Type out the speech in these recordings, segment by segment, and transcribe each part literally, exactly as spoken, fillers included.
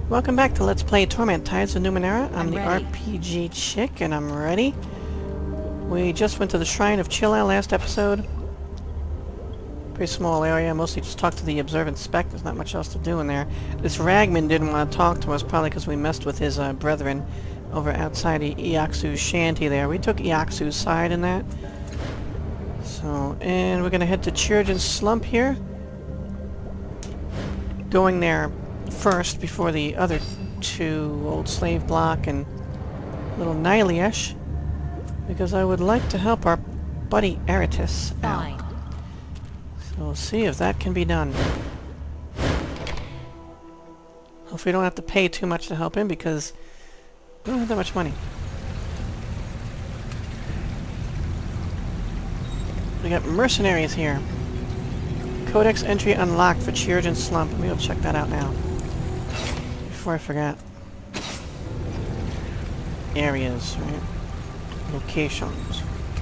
Welcome back to Let's Play Torment, Tides of Numenera. I'm, I'm the ready. R P G chick, and I'm ready. We just went to the Shrine of Chiurgeon last episode. Pretty small area, mostly just talked to the observant spec. There's not much else to do in there. This Ragman didn't want to talk to us, probably because we messed with his uh, brethren over outside Iaksu's shanty there. We took Iaksu's side in that. So, and we're going to head to Chiurgeon's Slump here. Going there first before the other two, Old Slave Block and Little Nihiliesh, because I would like to help our buddy Aratus out. So we'll see if that can be done. Hopefully we don't have to pay too much to help him, because we don't have that much money. We got mercenaries here. Codex entry unlocked for Chiurgeon Slump. Maybe I'll check that out now. Before I forget. Areas, right? Locations.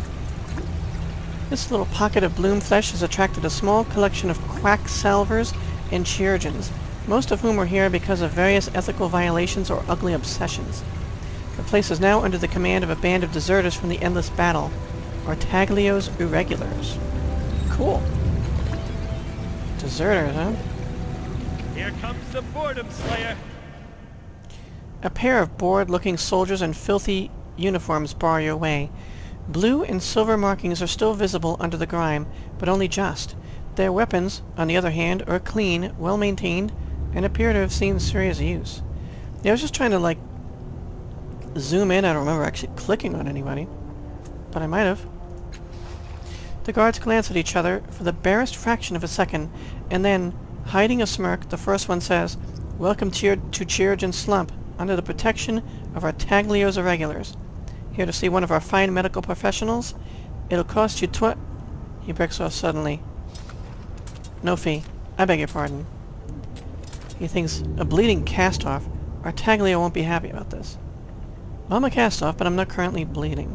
This little pocket of bloom flesh has attracted a small collection of quacksalvers and Chiurgeons, most of whom are here because of various ethical violations or ugly obsessions. The place is now under the command of a band of deserters from the Endless Battle, Artaglio's Irregulars. Cool. Deserters, huh? Here comes the Boredom Slayer! A pair of bored-looking soldiers in filthy uniforms bar your way. Blue and silver markings are still visible under the grime, but only just. Their weapons, on the other hand, are clean, well-maintained, and appear to have seen serious use. Yeah, I was just trying to, like, zoom in. I don't remember actually clicking on anybody, but I might have. The guards glance at each other for the barest fraction of a second, and then, hiding a smirk, the first one says, "Welcome to, to Chiurgeon Slump, under the protection of Artaglio's Irregulars. Here to see one of our fine medical professionals? It'll cost you tw—" He breaks off suddenly. "No fee. I beg your pardon." He thinks, a bleeding cast-off? Artaglio won't be happy about this. Well, I'm a cast-off, but I'm not currently bleeding.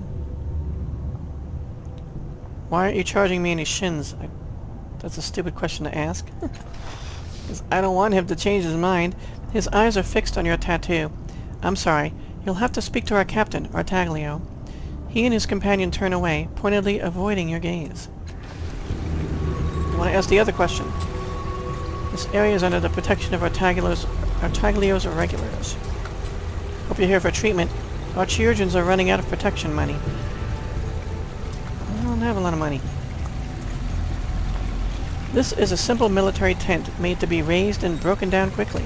Why aren't you charging me any shins? I, that's a stupid question to ask. Because I don't want him to change his mind. His eyes are fixed on your tattoo. I'm sorry. You'll have to speak to our captain, Artaglio. He and his companion turn away, pointedly avoiding your gaze. I want to ask the other question. This area is under the protection of Artaglio's, Artaglio's Irregulars. Hope you're here for treatment. Our Chiurgeons are running out of protection money. I don't have a lot of money. This is a simple military tent made to be raised and broken down quickly.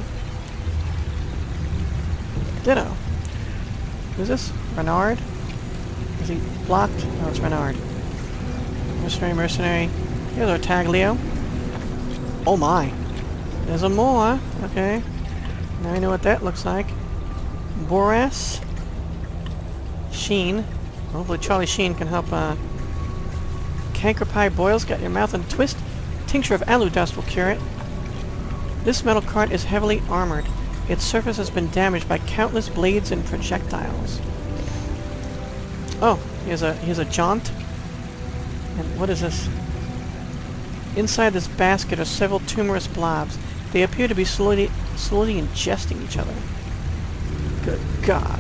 Ditto. Who's this? Renard? Is he blocked? No, it's Renard. Mercenary, mercenary. Here's Artaglio. Oh my. There's a more. Okay. Now I know what that looks like. Boras. Sheen. Hopefully Charlie Sheen can help, uh... Canker pie boils, got your mouth in a twist. Tincture of alu dust will cure it. This metal cart is heavily armored. Its surface has been damaged by countless blades and projectiles. Oh, here's a here's a Jont. And what is this? Inside this basket are several tumorous blobs. They appear to be slowly slowly ingesting each other. Good God.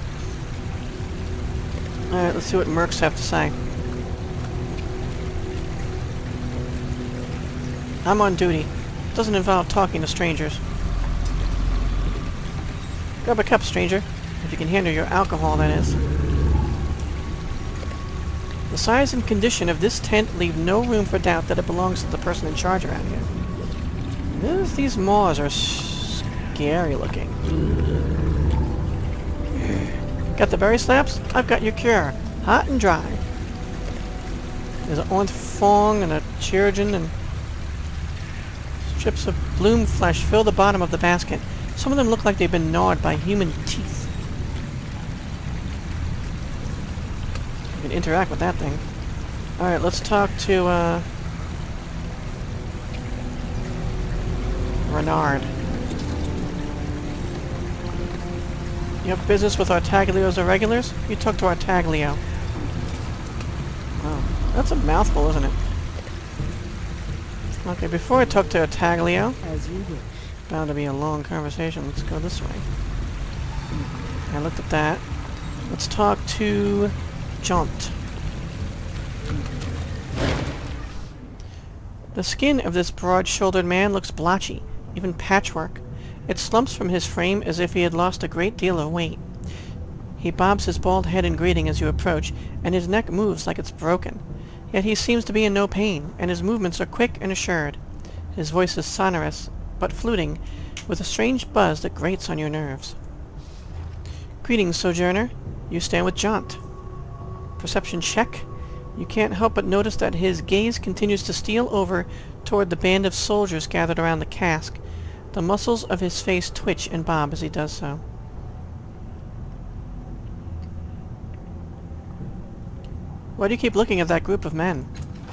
Alright, let's see what mercs have to say. I'm on duty. Doesn't involve talking to strangers. Grab a cup, stranger. If you can handle your alcohol, that is. The size and condition of this tent leave no room for doubt that it belongs to the person in charge around here. This, these maws are scary looking. Got the berry slaps? I've got your cure. Hot and dry. There's an Ont Fong and a Chiurgeon, and strips of bloom flesh fill the bottom of the basket. Some of them look like they've been gnawed by human teeth. You can interact with that thing. Alright, let's talk to, uh... Renard. You have business with Artaglio's Irregulars? You talk to Artaglio. Wow, that's a mouthful, isn't it? Okay, before I talk to Artaglio... As you wish. Bound to be a long conversation. Let's go this way. I looked at that. Let's talk to Jont. The skin of this broad-shouldered man looks blotchy, even patchwork. It slumps from his frame as if he had lost a great deal of weight. He bobs his bald head in greeting as you approach, and his neck moves like it's broken. Yet he seems to be in no pain, and his movements are quick and assured. His voice is sonorous, but fluting, with a strange buzz that grates on your nerves. Greetings, Sojourner. You stand with Jont. Perception check. You can't help but notice that his gaze continues to steal over toward the band of soldiers gathered around the cask. The muscles of his face twitch and bob as he does so. Why do you keep looking at that group of men?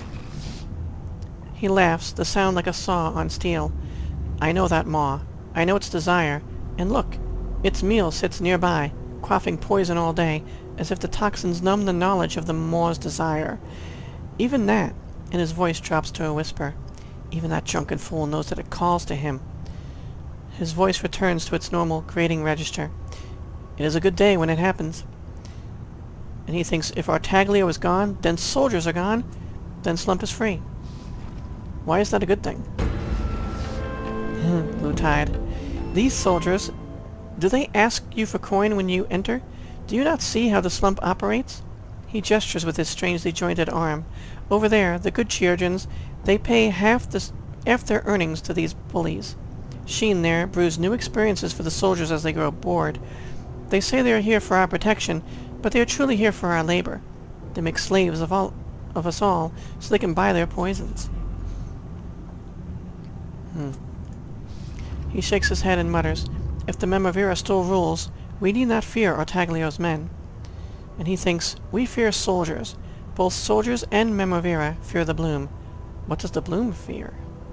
He laughs, the sound like a saw on steel. I know that maw. I know its desire. And look, its meal sits nearby, quaffing poison all day, as if the toxins numb the knowledge of the maw's desire. Even that, and his voice drops to a whisper, even that drunken fool knows that it calls to him. His voice returns to its normal grating register. It is a good day when it happens. And he thinks if Artaglio is gone, then soldiers are gone, then Slump is free. Why is that a good thing? Blue Tide. These soldiers, do they ask you for coin when you enter? Do you not see how the Slump operates? He gestures with his strangely jointed arm. Over there, the good Chiurgeons, they pay half, the, half their earnings to these bullies. Sheen there brews new experiences for the soldiers as they grow bored. They say they are here for our protection, but they are truly here for our labor. They make slaves of all of us all, so they can buy their poisons. Hmm. He shakes his head and mutters, if the Memovira still rules, we need not fear Artaglio's men. And he thinks, we fear soldiers. Both soldiers and Memovira fear the Bloom. What does the Bloom fear?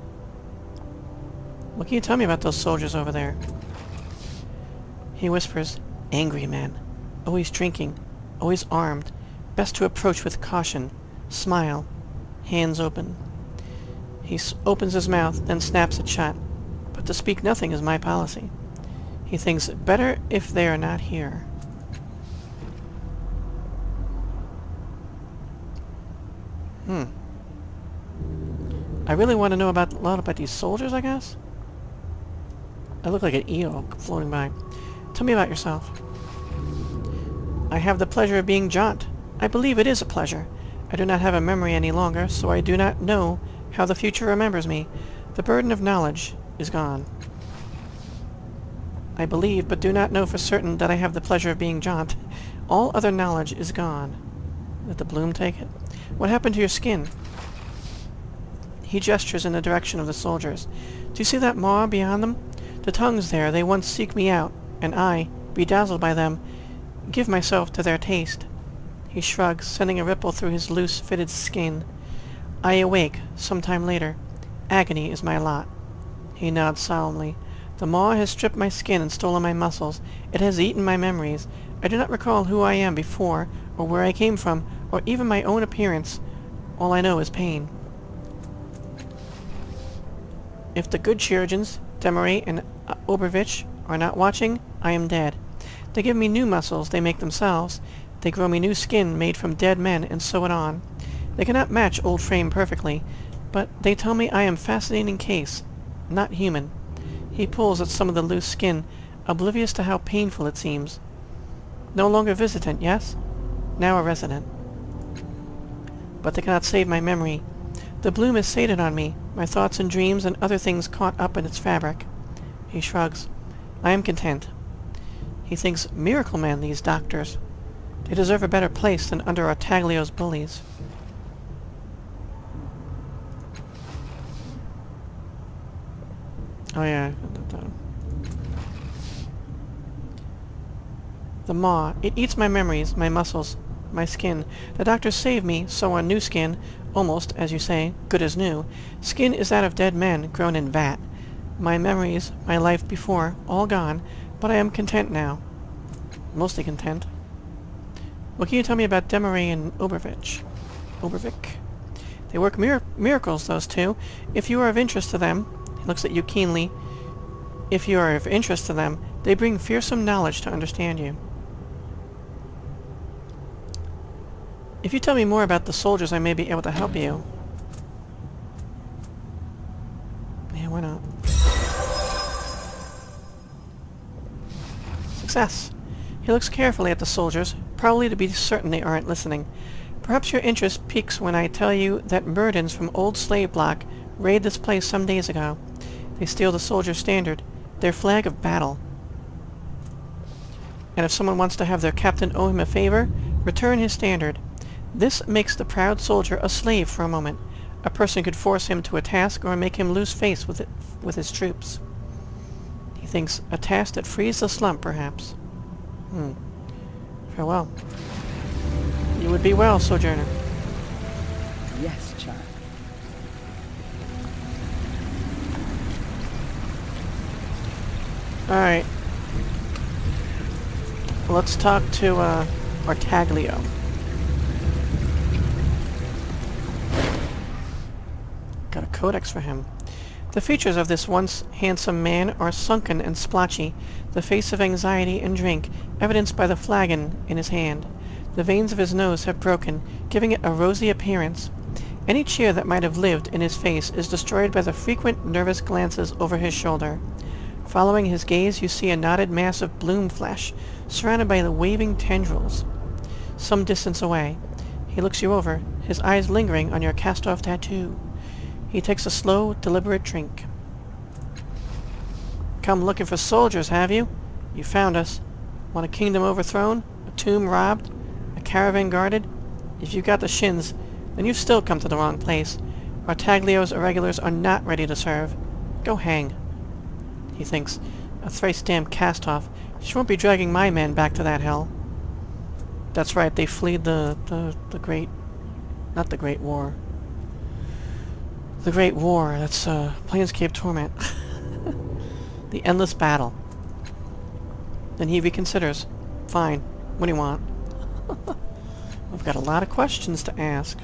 What can you tell me about those soldiers over there? He whispers, angry men. Always drinking. Always armed. Best to approach with caution. Smile. Hands open. He s opens his mouth, then snaps it shut. But to speak nothing is my policy. He thinks, better if they are not here. Hmm. I really want to know about a lot about these soldiers, I guess? I look like an eel floating by. Tell me about yourself. I have the pleasure of being Jont. I believe it is a pleasure. I do not have a memory any longer, so I do not know how the future remembers me. The burden of knowledge is gone. I believe, but do not know for certain that I have the pleasure of being Jont. All other knowledge is gone. Let the Bloom take it? What happened to your skin? He gestures in the direction of the soldiers. Do you see that maw beyond them? The tongues there, they once seek me out, and I, bedazzled by them, give myself to their taste. He shrugs, sending a ripple through his loose-fitted skin. I awake, some time later. Agony is my lot. He nods solemnly. The maw has stripped my skin and stolen my muscles. It has eaten my memories. I do not recall who I am before, or where I came from, or even my own appearance. All I know is pain. If the good Chiurgeons, Demeray and uh, Obervich, are not watching, I am dead. They give me new muscles they make themselves. They grow me new skin made from dead men, and sew it on. They cannot match old frame perfectly, but they tell me I am fascinating case, not human. He pulls at some of the loose skin, oblivious to how painful it seems. No longer visitant, yes? Now a resident. But they cannot save my memory. The Bloom is sated on me, my thoughts and dreams and other things caught up in its fabric. He shrugs. I am content. He thinks, miracle men, these doctors. They deserve a better place than under Artaglio's bullies. Oh yeah. The maw. It eats my memories, my muscles, my skin. The doctors save me, sew on new skin, almost, as you say, good as new. Skin is that of dead men, grown in vat. My memories, my life before, all gone, but I am content now. Mostly content. What can you tell me about Demeray and Obervich? Obervich? They work mir miracles, those two. If you are of interest to them, he looks at you keenly. If you are of interest to them, they bring fearsome knowledge to understand you. If you tell me more about the soldiers, I may be able to help you. Yeah, why not? Success. He looks carefully at the soldiers, probably to be certain they aren't listening. Perhaps your interest piques when I tell you that Murdens from Old Slave Block raided this place some days ago. They steal the soldier standard, their flag of battle. And if someone wants to have their captain owe him a favor, return his standard. This makes the proud soldier a slave for a moment. A person could force him to a task or make him lose face with it, with his troops. He thinks, a task that frees the slump, perhaps. Hmm. Farewell. You would be well, Sojourner. Yes, child. Alright. Let's talk to, uh, Artaglio. Got a codex for him. The features of this once handsome man are sunken and splotchy, the face of anxiety and drink, evidenced by the flagon in his hand. The veins of his nose have broken, giving it a rosy appearance. Any cheer that might have lived in his face is destroyed by the frequent nervous glances over his shoulder. Following his gaze, you see a knotted mass of bloom flesh, surrounded by the waving tendrils. Some distance away, he looks you over, his eyes lingering on your cast-off tattoo. He takes a slow, deliberate drink. Come looking for soldiers, have you? You found us. Want a kingdom overthrown? A tomb robbed? A caravan guarded? If you've got the shins, then you've still come to the wrong place. Artaglio's Irregulars are not ready to serve. Go hang. He thinks, a thrice-damned cast-off. She won't be dragging my men back to that hell. That's right, they fled the, the, the great... not the Great War. The Great War, that's, uh, Planescape Torment. The endless battle. Then he reconsiders. Fine, what do you want? I've got a lot of questions to ask.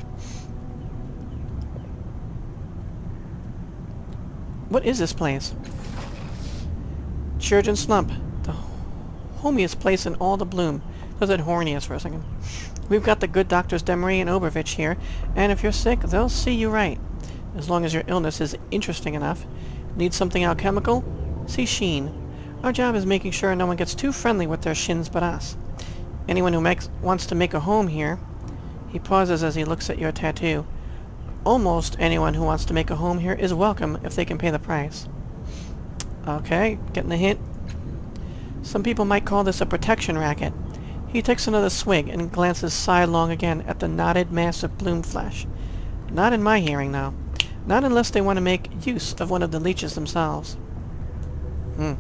What is this place? Chiurgeon Slump, the homiest place in all the bloom. Was it horniest for a second? We've got the good doctors Demery and Obervich here, and if you're sick, they'll see you right. As long as your illness is interesting enough. Need something alchemical? See Sheen. Our job is making sure no one gets too friendly with their shins but us. Anyone who makes wants to make a home here... He pauses as he looks at your tattoo. Almost anyone who wants to make a home here is welcome if they can pay the price. Okay, getting the hint. Some people might call this a protection racket. He takes another swig and glances sidelong again at the knotted mass of bloom flesh. Not in my hearing, though. Not unless they want to make use of one of the leeches themselves. Hmm.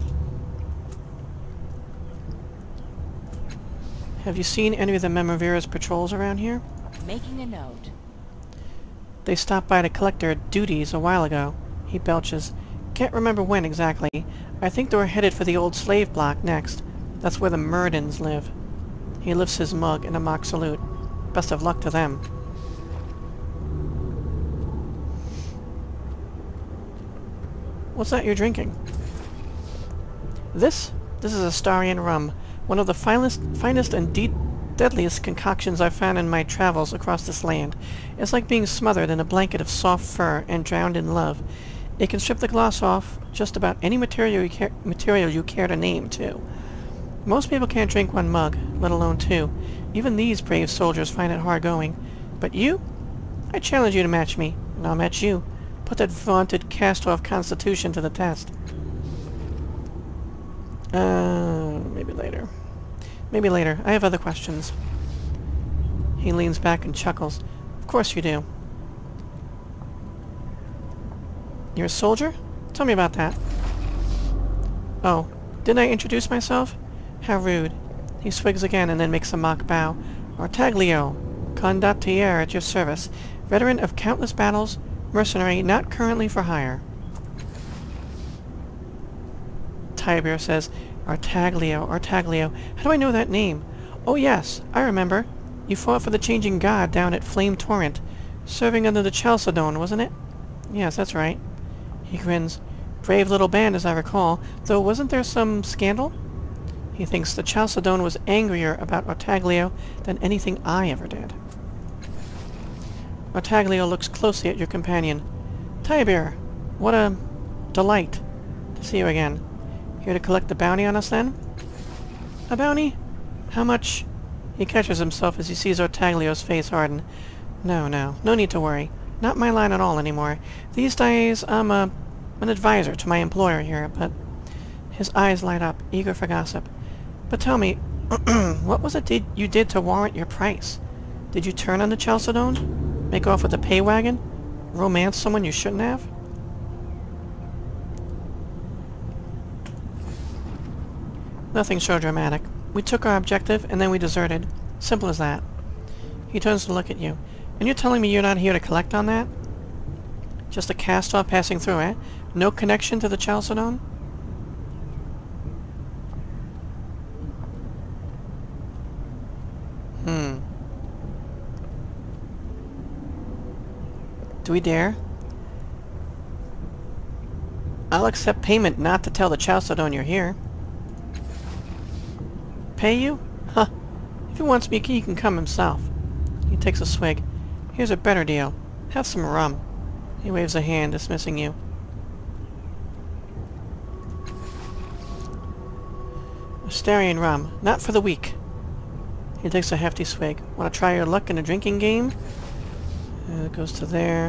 Have you seen any of the Memorvera's patrols around here? Making a note. They stopped by to collect their duties a while ago. He belches. Can't remember when exactly. I think they were headed for the old slave block next. That's where the Murdens live. He lifts his mug in a mock salute. Best of luck to them. What's that you're drinking? This? This is Astarian rum. One of the finest, finest and de deadliest concoctions I've found in my travels across this land. It's like being smothered in a blanket of soft fur and drowned in love. It can strip the gloss off just about any material you care, material you care to name, too. Most people can't drink one mug, let alone two. Even these brave soldiers find it hard going. But you? I challenge you to match me, and I'll match you. Put that vaunted cast-off constitution to the test. Uh, maybe later. Maybe later. I have other questions. He leans back and chuckles. Of course you do. You're a soldier? Tell me about that. Oh, didn't I introduce myself? How rude. He swigs again and then makes a mock bow. Artaglio, condottiere at your service. Veteran of countless battles, mercenary not currently for hire. Tybur says, Artaglio, Artaglio. How do I know that name? Oh yes, I remember. You fought for the changing god down at Flame Torrent. Serving under the Chalcedon, wasn't it? Yes, that's right. He grins. Brave little band, as I recall, though wasn't there some scandal? He thinks the Chalcedon was angrier about Artaglio than anything I ever did. Artaglio looks closely at your companion. Tiber, what a delight to see you again. Here to collect the bounty on us, then? A bounty? How much? He catches himself as he sees Artaglio's face harden. No, no, no need to worry. Not my line at all anymore. These days, I'm a, an advisor to my employer here, but... His eyes light up, eager for gossip. But tell me, what was it did you did to warrant your price? Did you turn on the Chalcedon? Make off with the pay wagon? Romance someone you shouldn't have? Nothing so dramatic. We took our objective, and then we deserted. Simple as that. He turns to look at you. And you're telling me you're not here to collect on that? Just a cast-off passing through, eh? No connection to the Chalcedon? Hmm. Do we dare? I'll accept payment not to tell the Chalcedon you're here. Pay you? Huh. If he wants me, he can come himself. He takes a swig. Here's a better deal. Have some rum. He waves a hand, dismissing you. Astarian rum. Not for the weak. He takes a hefty swig. Want to try your luck in a drinking game? Uh, it goes to there.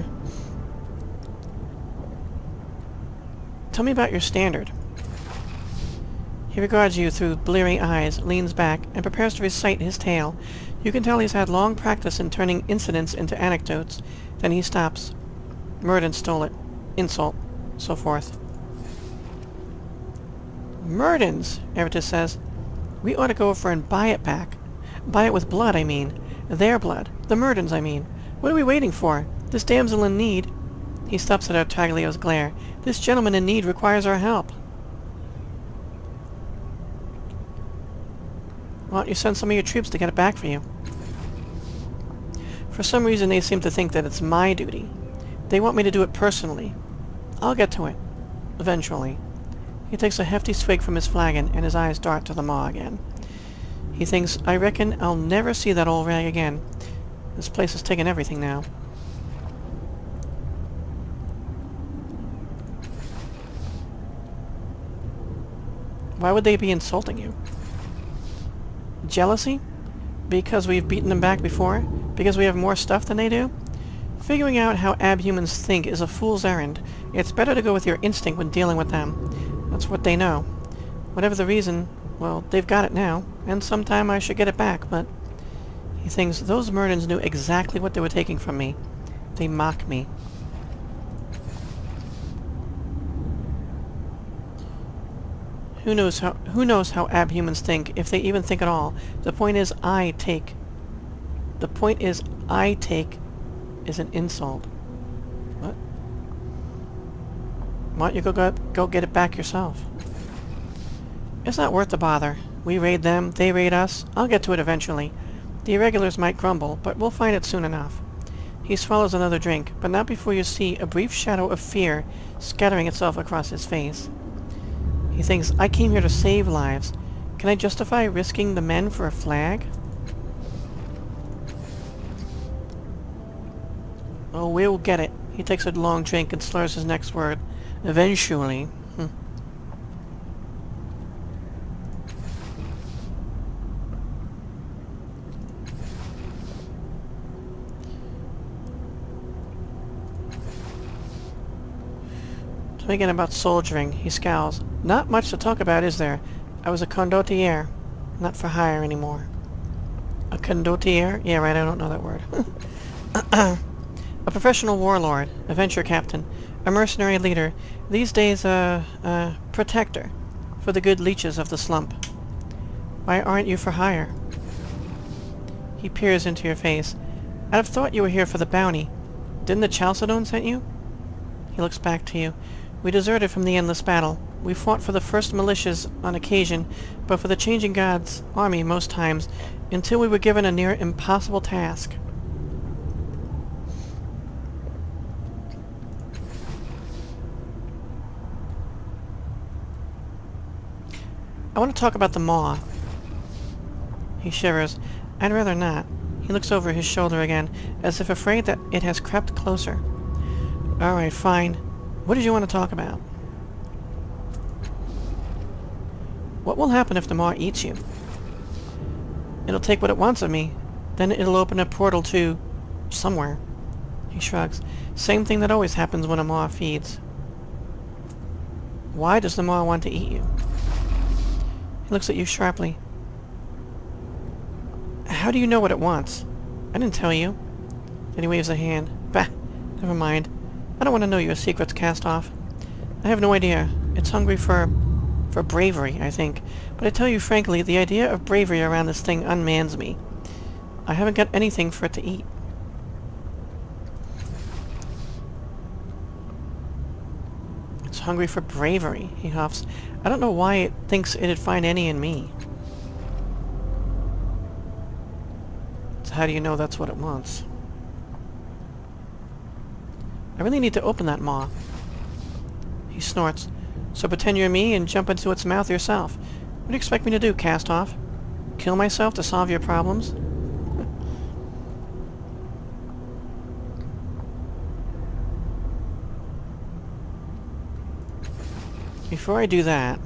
Tell me about your standard. He regards you through bleary eyes, leans back, and prepares to recite his tale. You can tell he's had long practice in turning incidents into anecdotes. Then he stops. Murden stole it. Insult. So forth. Murden's, Eritus says. We ought to go over and buy it back. Buy it with blood, I mean. Their blood. The Murdens, I mean. What are we waiting for? This damsel in need... He stops at Artaglio's glare. This gentleman in need requires our help. Why don't you send some of your troops to get it back for you? For some reason they seem to think that it's my duty. They want me to do it personally. I'll get to it. Eventually. He takes a hefty swig from his flagon, and his eyes dart to the maw again. He thinks, I reckon I'll never see that old rag again. This place has taken everything now. Why would they be insulting you? Jealousy? Because we've beaten them back before? Because we have more stuff than they do? Figuring out how abhumans think is a fool's errand. It's better to go with your instinct when dealing with them. That's what they know. Whatever the reason, well, they've got it now, and sometime I should get it back, but... He thinks, those Murdens knew exactly what they were taking from me. They mock me. Who knows how who knows how abhumans think, if they even think at all. The point is I take. The point is I take is an insult. What? Why don't you go, go go get it back yourself? It's not worth the bother. We raid them, they raid us. I'll get to it eventually. The Irregulars might grumble, but we'll find it soon enough. He swallows another drink, but not before you see a brief shadow of fear scattering itself across his face. He thinks, I came here to save lives. Can I justify risking the men for a flag? Oh, we'll get it. He takes a long drink and slurs his next word. Eventually. Hm. Thinking about soldiering, he scowls. Not much to talk about, is there? I was a condottiere. Not for hire anymore. A condottiere? Yeah, right, I don't know that word. A professional warlord, a venture captain, a mercenary leader, these days a, a protector for the good leeches of the Slump. Why aren't you for hire? He peers into your face. I'd have thought you were here for the bounty. Didn't the Chalcedon send you? He looks back to you. We deserted from the endless battle. We fought for the first militias on occasion, but for the changing God's army most times, until we were given a near impossible task. I want to talk about the maw. He shivers. I'd rather not. He looks over his shoulder again, as if afraid that it has crept closer. Alright, fine. What did you want to talk about? What will happen if the maw eats you? It'll take what it wants of me. Then it'll open a portal to... somewhere. He shrugs. Same thing that always happens when a maw feeds. Why does the maw want to eat you? He looks at you sharply. How do you know what it wants? I didn't tell you. Then he waves a hand. Bah, never mind. I don't want to know your secrets, Cast-Off. I have no idea. It's hungry for... for bravery, I think. But I tell you frankly, the idea of bravery around this thing unmans me. I haven't got anything for it to eat. It's hungry for bravery, he huffs. I don't know why it thinks it'd find any in me. So how do you know that's what it wants? I really need to open that maw. He snorts. So pretend you're me and jump into its mouth yourself. What do you expect me to do, Cast-Off? Kill myself to solve your problems? Before I do that,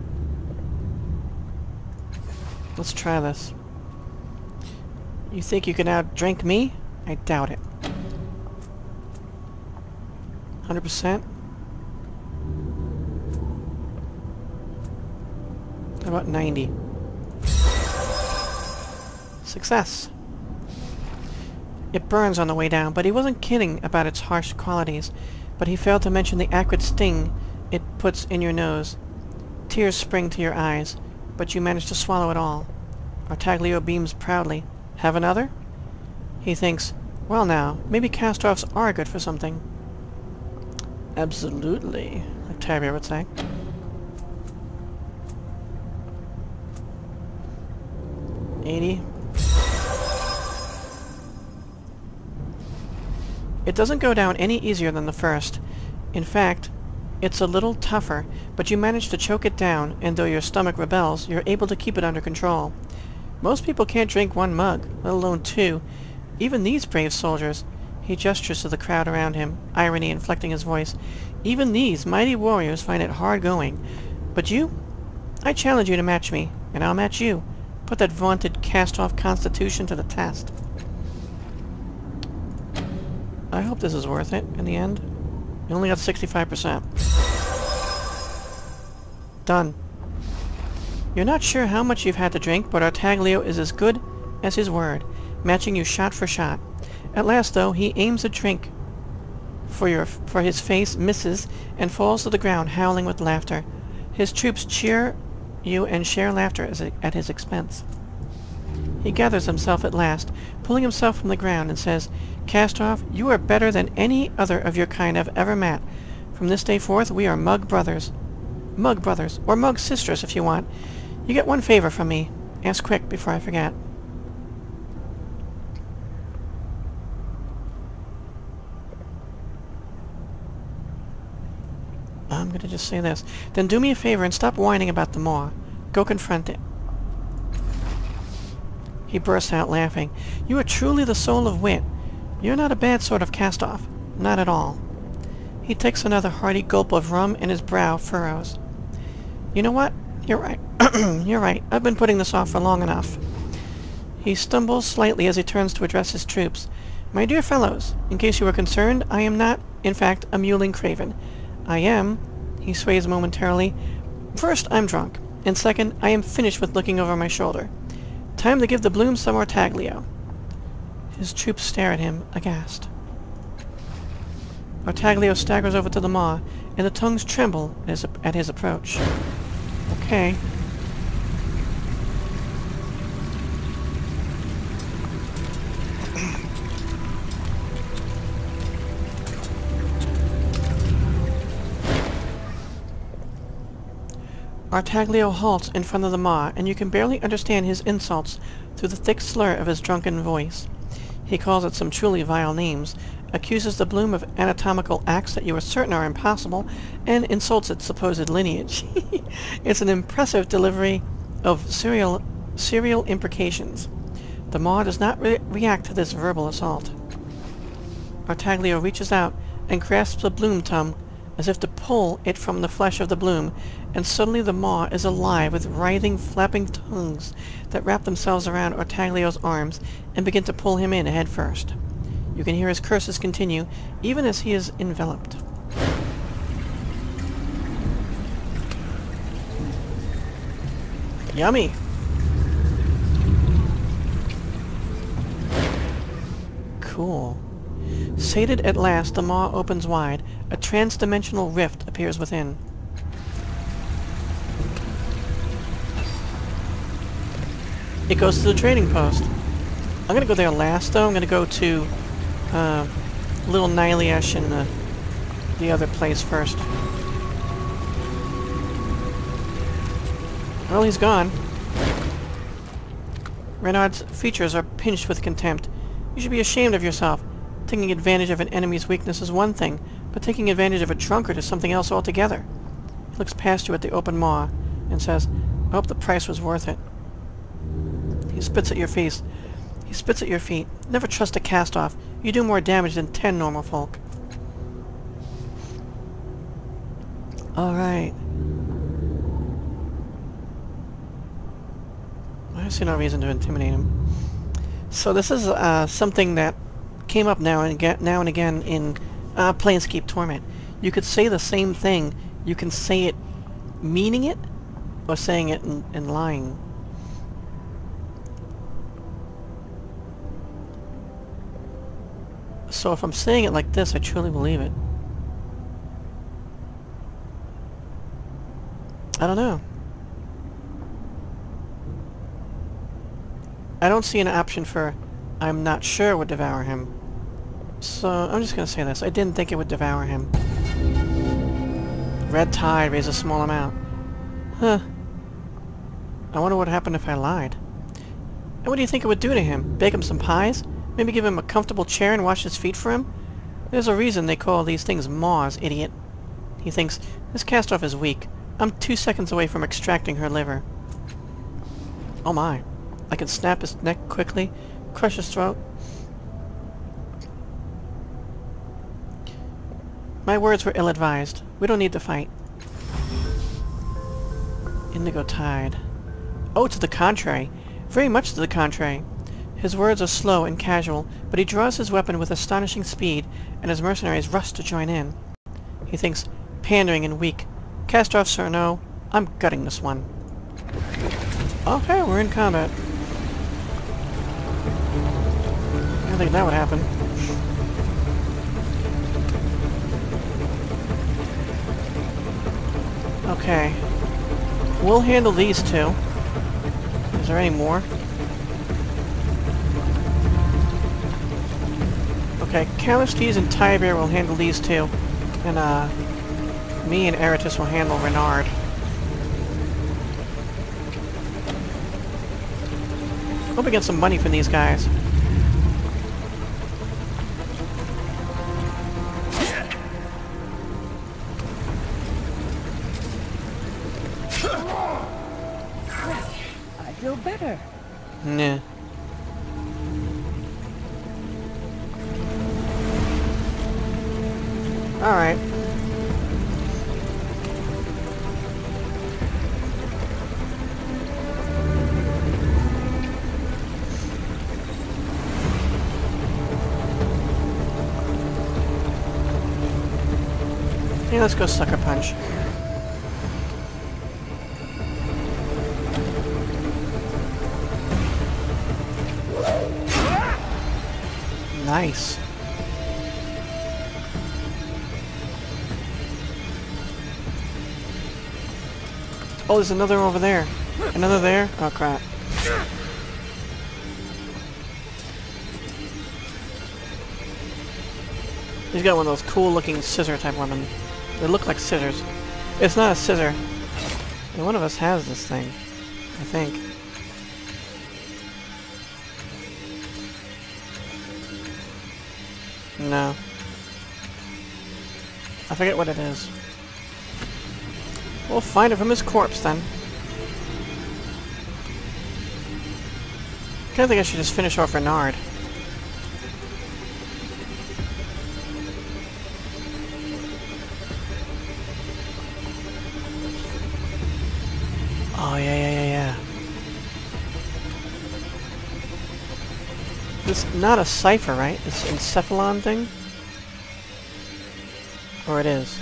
let's try this. You think you can outdrink me? I doubt it. one hundred percent? How about ninety? Success! It burns on the way down, but he wasn't kidding about its harsh qualities. But he failed to mention the acrid sting it puts in your nose. Tears spring to your eyes, but you manage to swallow it all. Artaglio beams proudly. Have another? He thinks, well now, maybe cast-offs are good for something. Absolutely, Octavia would say. eighty. It doesn't go down any easier than the first. In fact, it's a little tougher, but you manage to choke it down, and though your stomach rebels, you're able to keep it under control. Most people can't drink one mug, let alone two. Even these brave soldiers. He gestures to the crowd around him, irony inflecting his voice. Even these mighty warriors find it hard going. But you? I challenge you to match me, and I'll match you. Put that vaunted cast-off constitution to the test. I hope this is worth it, in the end. You only got sixty-five percent. Done. You're not sure how much you've had to drink, but Artaglio is as good as his word, matching you shot for shot. At last, though, he aims a drink for your for his face, misses, and falls to the ground, howling with laughter. His troops cheer you and share laughter as a, at his expense. He gathers himself at last, pulling himself from the ground, and says, Cast-Off, you are better than any other of your kind I've ever met. From this day forth, we are Mug Brothers. Mug Brothers, or Mug Sisters if you want. You get one favor from me. Ask quick before I forget. I'm gonna just say this. Then do me a favor and stop whining about the maw. Go confront it. He bursts out laughing. You are truly the soul of wit. You're not a bad sort of cast-off. Not at all. He takes another hearty gulp of rum and his brow furrows. You know what? You're right. You're right. I've been putting this off for long enough. He stumbles slightly as he turns to address his troops. My dear fellows, in case you were concerned, I am not, in fact, a mewling craven. I am... He sways momentarily. First, I'm drunk. And second, I am finished with looking over my shoulder. Time to give the bloom some Artaglio. His troops stare at him, aghast. Artaglio staggers over to the maw, and the tongues tremble at his, at his approach. Okay. Artaglio halts in front of the maw, and you can barely understand his insults through the thick slur of his drunken voice. He calls it some truly vile names, accuses the bloom of anatomical acts that you are certain are impossible, and insults its supposed lineage. It's an impressive delivery of serial, serial imprecations. The maw does not re react to this verbal assault. Artaglio reaches out and grasps the bloom tongue as if to pull it from the flesh of the bloom, and suddenly the maw is alive with writhing, flapping tongues that wrap themselves around Artaglio's arms and begin to pull him in head first. You can hear his curses continue, even as he is enveloped. Yummy! Cool. Sated at last, the maw opens wide. A trans-dimensional rift appears within. It goes to the trading post. I'm gonna go there last, though. I'm gonna go to uh, Little Nyliesh and the, the other place first. Well, he's gone. Renard's features are pinched with contempt. You should be ashamed of yourself. Taking advantage of an enemy's weakness is one thing, but taking advantage of a drunkard is something else altogether. He looks past you at the open maw and says, I hope the price was worth it. He spits at your feet. He spits at your feet. Never trust a cast-off. You do more damage than ten normal folk. Alright. I see no reason to intimidate him. So this is uh, something that came up now and again, now and again in uh, Planescape Torment. You could say the same thing. You can say it meaning it, or saying it and, and lying. So if I'm saying it like this, I truly believe it. I don't know. I don't see an option for I'm not sure would devour him. So I'm just gonna say this. I didn't think it would devour him. Red tide raised a small amount. Huh. I wonder what happened if I lied. And what do you think it would do to him? Bake him some pies? Maybe give him a comfortable chair and wash his feet for him? There's a reason they call these things maws, idiot. He thinks, this cast-off is weak. I'm two seconds away from extracting her liver. Oh my. I can snap his neck quickly, crush his throat. My words were ill-advised. We don't need to fight. Indigo tide. Oh, to the contrary. Very much to the contrary. His words are slow and casual, but he draws his weapon with astonishing speed, and his mercenaries rush to join in. He thinks, pandering and weak. Cast-offs or no, I'm gutting this one. Okay, we're in combat. I didn't think that would happen. Okay. We'll handle these two. Is there any more? Okay, Callistes and Tiber will handle these two. And, uh... me and Eratus will handle Renard. Hope we get some money from these guys. I feel better. Nah. Alright. Yeah, let's go Sucker Punch. Nice. Oh, there's another over there. Another there? Oh, crap. He's got one of those cool-looking scissor-type weapons. They look like scissors. It's not a scissor. And one of us has this thing, I think. No. I forget what it is. We'll find it from his corpse then. I think I should just finish off Renard. Oh, yeah, yeah, yeah, yeah. This is not a cipher, right? It's an encephalon thing? Or it is?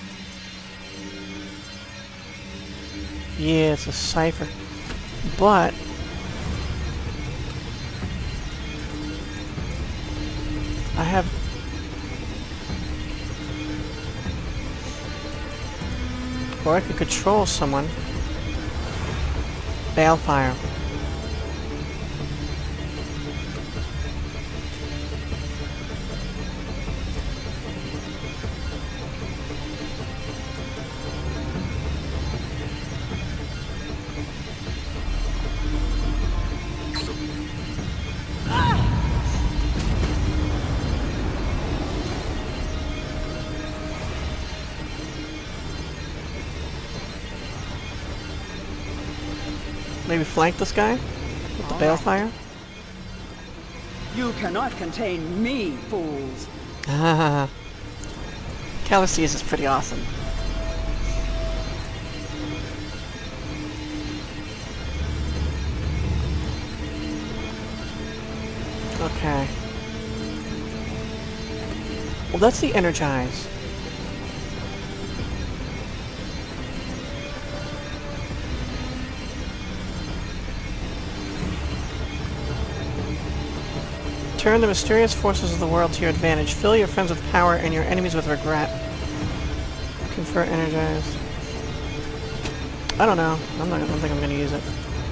Yeah, it's a cipher. But... I have... Or I could control someone. Balefire. Maybe flank this guy with the balefire. You cannot contain me, fools. Ah, Calicius is pretty awesome. Okay. Well, that's the energize. Turn the mysterious forces of the world to your advantage. Fill your friends with power and your enemies with regret. Confer energize. I don't know. I'm not, I don't think I'm going to use it.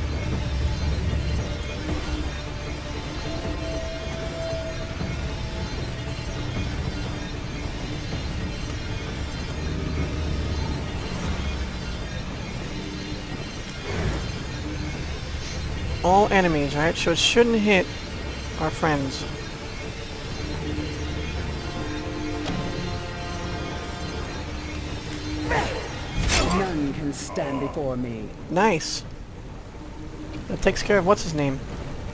All enemies, right? So it shouldn't hit our friends. None can stand before me. Nice. That takes care of what's his name.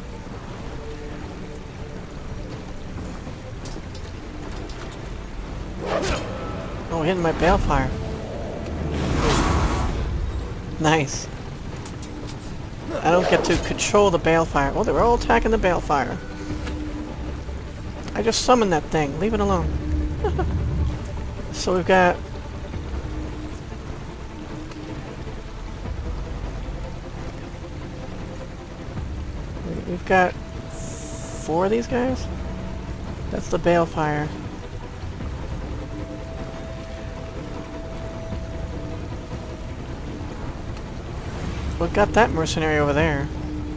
Oh, hitting my balefire. Nice. I don't get to control the balefire. Well, they were all attacking the balefire. I just summoned that thing. Leave it alone. So we've got... We've got four of these guys? That's the balefire. We've got that mercenary over there.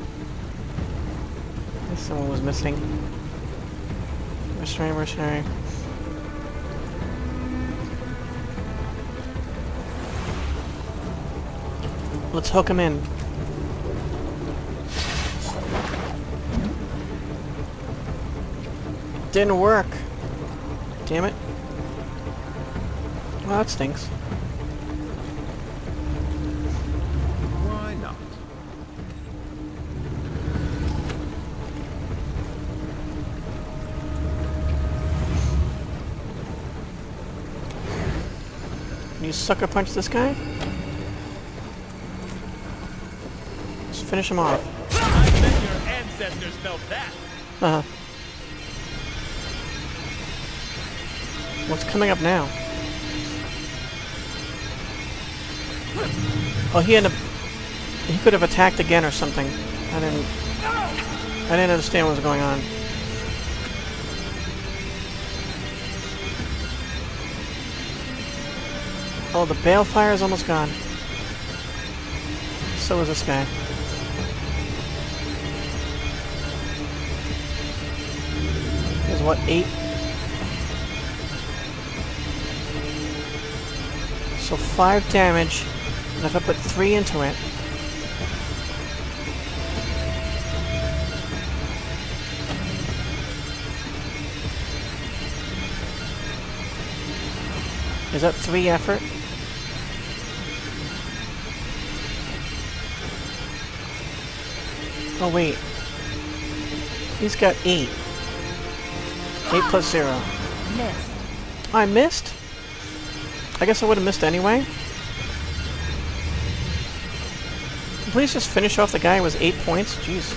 I think someone was missing. Mercenary, mercenary. Let's hook him in. Didn't work. Damn it. Well, that stinks. Why not? Can you sucker punch this guy? Let's finish him off. I bet your ancestors felt that. Uh-huh. What's coming up now? Oh, he ended up... He could have attacked again or something. I didn't... I didn't understand what was going on. Oh, the balefire is almost gone. So is this guy. There's what, eight? So five damage, and if I put three into it... Is that three effort? Oh wait. He's got eight. Eight plus zero. Missed. I missed? I guess I would have missed anyway. Please just finish off the guy who was eight points. Jeez.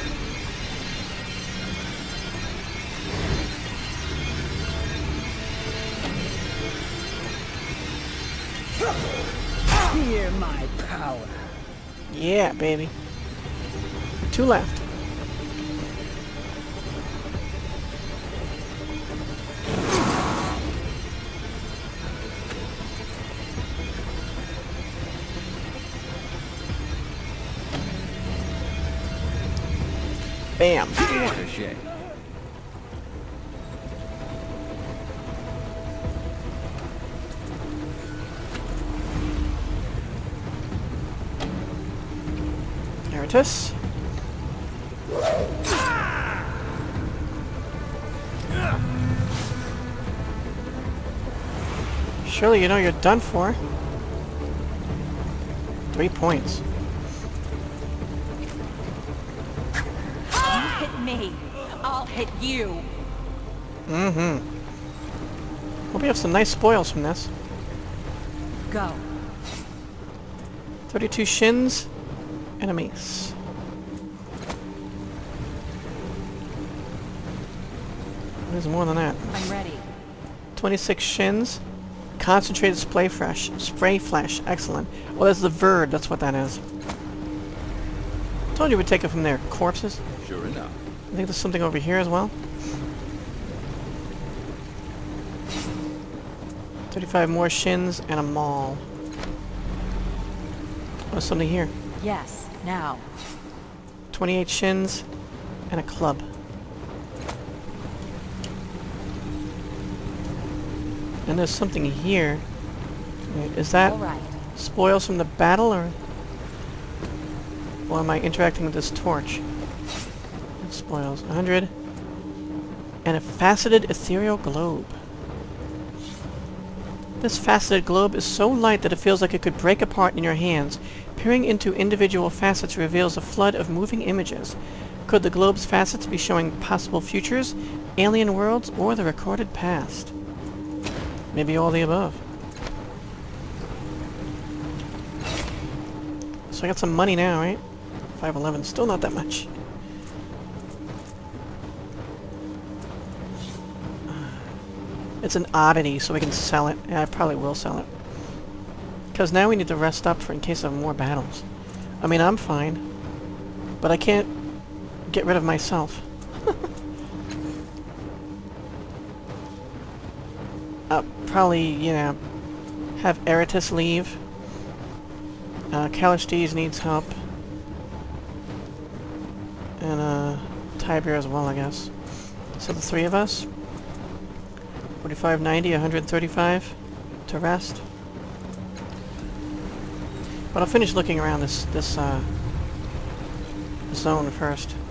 Hear my power. Yeah, baby. Two left. Bam. What a shame. Eritus. Surely you know you're done for. Three points. You hit me. I'll hit you. Mm-hmm. Hope you have some nice spoils from this. Go. thirty-two shins and a mace. There's more than that. I'm ready. twenty-six shins. Concentrated spray flesh. Spray flesh. Excellent. Well, that's the Verd. That's what that is. Told you we'd take it from there. Corpses. Sure enough. I think there's something over here as well. thirty-five more shins and a maul. Oh, there's something here. Yes, now. twenty-eight shins and a club. And there's something here. Wait, is that All right. spoils from the battle, or or am I interacting with this torch? Spoils. one hundred. And a faceted ethereal globe. This faceted globe is so light that it feels like it could break apart in your hands. Peering into individual facets reveals a flood of moving images. Could the globe's facets be showing possible futures, alien worlds, or the recorded past? Maybe all the above. So I got some money now, right? five eleven, still not that much. It's an oddity, so we can sell it. Yeah, I probably will sell it. Because now we need to rest up for in case of more battles. I mean, I'm fine. But I can't get rid of myself. I'll probably, you know, have Eritus leave. Uh, Callistes needs help. And, uh, Tiber as well, I guess. So the three of us. forty-five ninety, one hundred thirty-five to rest. But I'll finish looking around this, this, uh, zone first.